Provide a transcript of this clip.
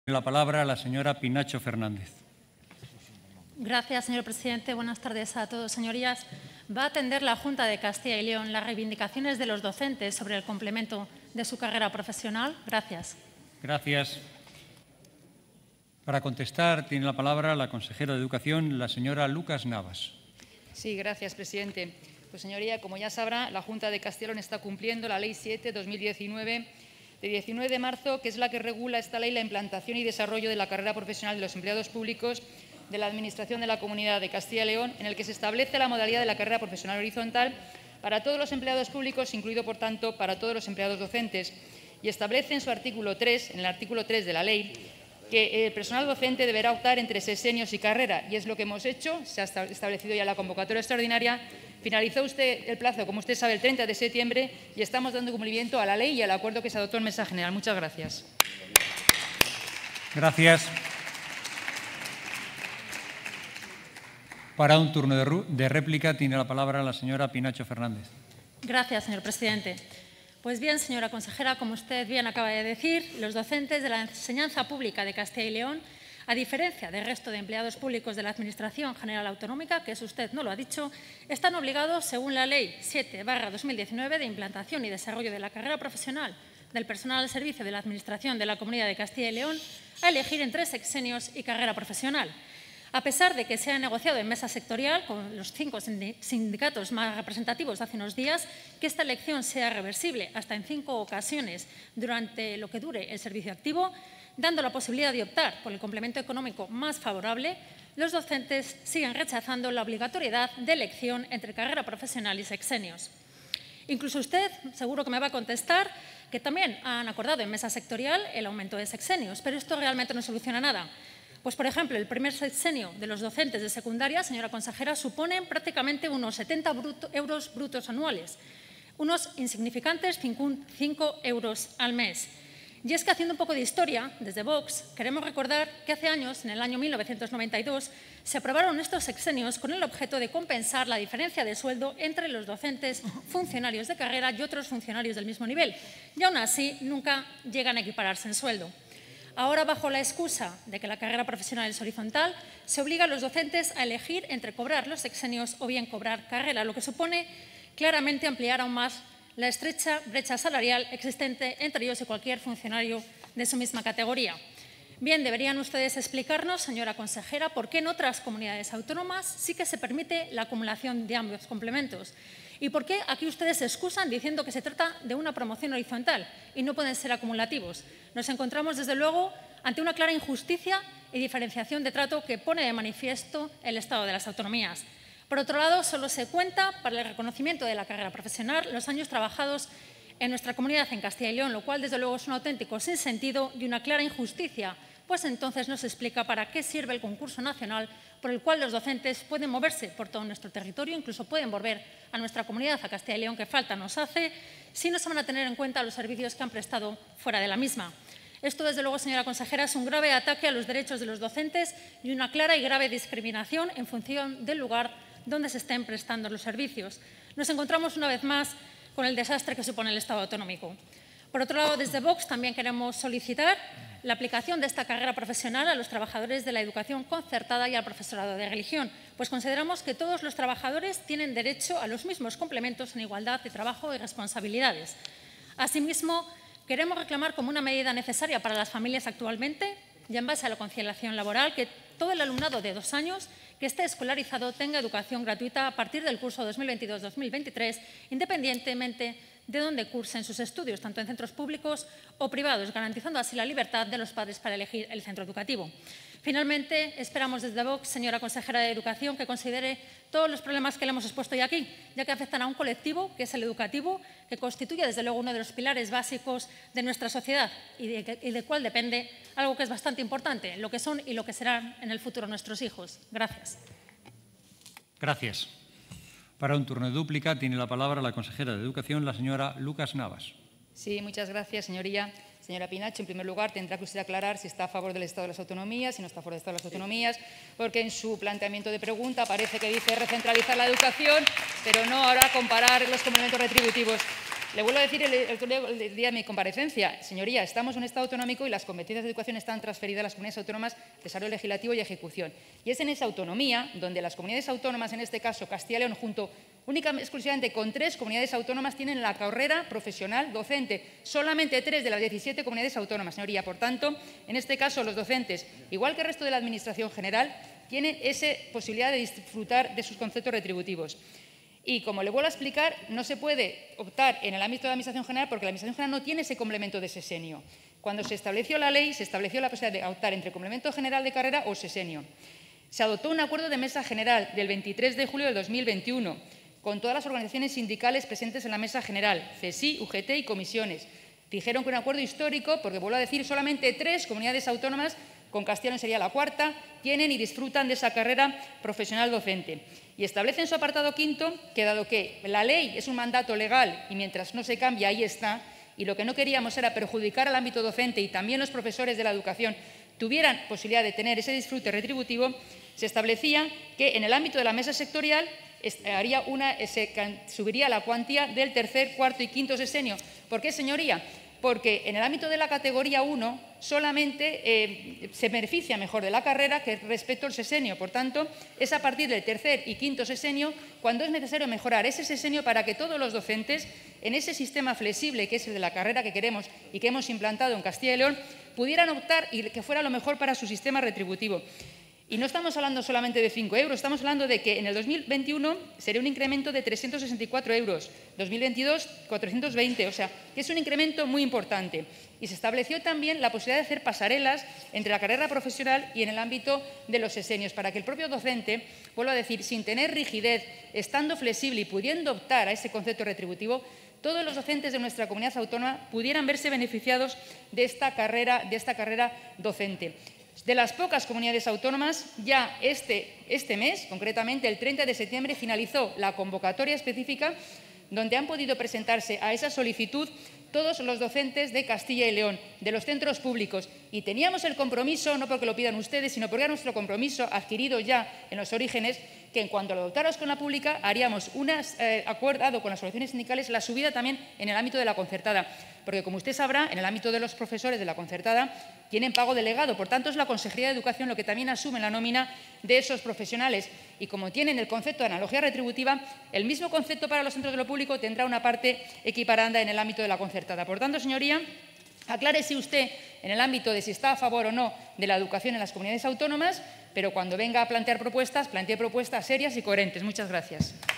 La palabra a la señora Pinacho Fernández. Gracias, señor presidente. Buenas tardes a todos, señorías. ¿Va a atender la Junta de Castilla y León las reivindicaciones de los docentes sobre el complemento de su carrera profesional? Gracias. Gracias. Para contestar, tiene la palabra la consejera de Educación, la señora Lucas Navas. Sí, gracias, presidente. Pues, señoría, como ya sabrá, la Junta de Castilla y León está cumpliendo la Ley 7/2019 de 19 de marzo, que es la que regula esta ley la implantación y desarrollo de la carrera profesional de los empleados públicos de la Administración de la Comunidad de Castilla y León, en el que se establece la modalidad de la carrera profesional horizontal para todos los empleados públicos, incluido, por tanto, para todos los empleados docentes, y establece en su artículo 3, en el artículo 3 de la ley, que el personal docente deberá optar entre sexenios y carrera, y es lo que hemos hecho. Se ha establecido ya la convocatoria extraordinaria. Finalizó usted el plazo, como usted sabe, el 30 de septiembre, y estamos dando cumplimiento a la ley y al acuerdo que se adoptó en Mesa General. Muchas gracias. Gracias. Para un turno de réplica tiene la palabra la señora Pinacho Fernández. Gracias, señor presidente. Pues bien, señora consejera, como usted bien acaba de decir, los docentes de la enseñanza pública de Castilla y León, a diferencia del resto de empleados públicos de la Administración General Autonómica, que eso usted no lo ha dicho, están obligados, según la Ley 7/2019 de implantación y desarrollo de la carrera profesional del personal al servicio de la Administración de la Comunidad de Castilla y León, a elegir entre sexenios y carrera profesional. A pesar de que se ha negociado en mesa sectorial con los 5 sindicatos más representativos hace unos días que esta elección sea reversible hasta en 5 ocasiones durante lo que dure el servicio activo, dando la posibilidad de optar por el complemento económico más favorable, los docentes siguen rechazando la obligatoriedad de elección entre carrera profesional y sexenios. Incluso usted, seguro que me va a contestar, que también han acordado en mesa sectorial el aumento de sexenios, pero esto realmente no soluciona nada. Pues, por ejemplo, el primer sexenio de los docentes de secundaria, señora consejera, supone prácticamente unos 70 euros brutos anuales, unos insignificantes 5 euros al mes. Y es que, haciendo un poco de historia, desde Vox, queremos recordar que hace años, en el año 1992, se aprobaron estos sexenios con el objeto de compensar la diferencia de sueldo entre los docentes funcionarios de carrera y otros funcionarios del mismo nivel, y aún así nunca llegan a equipararse en sueldo. Ahora, bajo la excusa de que la carrera profesional es horizontal, se obliga a los docentes a elegir entre cobrar los sexenios o bien cobrar carrera, lo que supone claramente ampliar aún más la estrecha brecha salarial existente entre ellos y cualquier funcionario de su misma categoría. Bien, deberían ustedes explicarnos, señora consejera, por qué en otras comunidades autónomas sí que se permite la acumulación de ambos complementos. ¿Y por qué aquí ustedes se excusan diciendo que se trata de una promoción horizontal y no pueden ser acumulativos? Nos encontramos, desde luego, ante una clara injusticia y diferenciación de trato que pone de manifiesto el Estado de las autonomías. Por otro lado, solo se cuenta para el reconocimiento de la carrera profesional los años trabajados en nuestra comunidad en Castilla y León, lo cual, desde luego, es un auténtico sinsentido y una clara injusticia, pues entonces no se explica para qué sirve el concurso nacional por el cual los docentes pueden moverse por todo nuestro territorio, incluso pueden volver a nuestra comunidad, a Castilla y León, que falta nos hace, si no se van a tener en cuenta los servicios que han prestado fuera de la misma. Esto, desde luego, señora consejera, es un grave ataque a los derechos de los docentes y una clara y grave discriminación en función del lugar donde se estén prestando los servicios. Nos encontramos una vez más con el desastre que supone el Estado autonómico. Por otro lado, desde Vox también queremos solicitar la aplicación de esta carrera profesional a los trabajadores de la educación concertada y al profesorado de religión, pues consideramos que todos los trabajadores tienen derecho a los mismos complementos en igualdad de trabajo y responsabilidades. Asimismo, queremos reclamar como una medida necesaria para las familias actualmente, y en base a la conciliación laboral, que todo el alumnado de 2 años que esté escolarizado tenga educación gratuita a partir del curso 2022-2023, independientemente de dónde cursen sus estudios, tanto en centros públicos o privados, garantizando así la libertad de los padres para elegir el centro educativo. Finalmente, esperamos desde Vox, señora consejera de Educación, que considere todos los problemas que le hemos expuesto hoy aquí, ya que afectan a un colectivo, que es el educativo, que constituye, desde luego, uno de los pilares básicos de nuestra sociedad y de cual depende algo que es bastante importante, lo que son y lo que serán en el futuro nuestros hijos. Gracias. Gracias. Para un turno de dúplica tiene la palabra la consejera de Educación, la señora Lucas Navas. Sí, muchas gracias, señoría. Señora Pinacho, en primer lugar, tendrá que usted aclarar si está a favor del Estado de las Autonomías, si no está a favor del Estado de las Autonomías, porque en su planteamiento de pregunta parece que dice recentralizar la educación, pero no ahora comparar los complementos retributivos. Le vuelvo a decir el día de mi comparecencia, señoría, estamos en un Estado autonómico y las competencias de educación están transferidas a las comunidades autónomas, desarrollo legislativo y ejecución. Y es en esa autonomía donde las comunidades autónomas, en este caso Castilla y León, junto únicamente, exclusivamente con 3 comunidades autónomas, tienen la carrera profesional docente. Solamente 3 de las 17 comunidades autónomas, señoría. Por tanto, en este caso, los docentes, igual que el resto de la Administración general, tienen esa posibilidad de disfrutar de sus conceptos retributivos. Y, como le vuelvo a explicar, no se puede optar en el ámbito de la Administración general porque la Administración general no tiene ese complemento de sesenio. Cuando se estableció la ley, se estableció la posibilidad de optar entre complemento general de carrera o sesenio. Se adoptó un acuerdo de mesa general del 23 de julio de 2021 con todas las organizaciones sindicales presentes en la mesa general, CESI, UGT y comisiones. Dijeron que un acuerdo histórico, porque vuelvo a decir, solamente 3 comunidades autónomas, con Castilla y León sería la 4ª, tienen y disfrutan de esa carrera profesional docente. Y establece en su apartado 5 que, dado que la ley es un mandato legal y mientras no se cambie, ahí está, y lo que no queríamos era perjudicar al ámbito docente y también los profesores de la educación tuvieran posibilidad de tener ese disfrute retributivo, se establecía que en el ámbito de la mesa sectorial subiría la cuantía del 3er, 4º y 5º sesenio. ¿Por qué, señoría? Porque en el ámbito de la categoría 1 solamente se beneficia mejor de la carrera que respecto al sesenio. Por tanto, es a partir del 3er y 5º sesenio cuando es necesario mejorar ese sesenio para que todos los docentes, en ese sistema flexible que es el de la carrera que queremos y que hemos implantado en Castilla y León, pudieran optar y que fuera lo mejor para su sistema retributivo. Y no estamos hablando solamente de 5 euros, estamos hablando de que en el 2021 sería un incremento de 364 euros, 2022 420, o sea, que es un incremento muy importante. Y se estableció también la posibilidad de hacer pasarelas entre la carrera profesional y en el ámbito de los sesenios, para que el propio docente, vuelvo a decir, sin tener rigidez, estando flexible y pudiendo optar a ese concepto retributivo, todos los docentes de nuestra comunidad autónoma pudieran verse beneficiados de esta carrera docente. De las pocas comunidades autónomas, ya este mes, concretamente el 30 de septiembre, finalizó la convocatoria específica donde han podido presentarse a esa solicitud todos los docentes de Castilla y León, de los centros públicos. Y teníamos el compromiso, no porque lo pidan ustedes, sino porque era nuestro compromiso adquirido ya en los orígenes, que en cuanto lo adoptáramos con la pública, haríamos acordado con las asociaciones sindicales la subida también en el ámbito de la concertada. Porque, como usted sabrá, en el ámbito de los profesores de la concertada tienen pago delegado. Por tanto, es la Consejería de Educación lo que también asume la nómina de esos profesionales. Y como tienen el concepto de analogía retributiva, el mismo concepto para los centros de lo público tendrá una parte equiparanda en el ámbito de la concertada. Por tanto, señoría, aclárese usted en el ámbito de si está a favor o no de la educación en las comunidades autónomas, pero cuando venga a plantear propuestas, plantee propuestas serias y coherentes. Muchas gracias.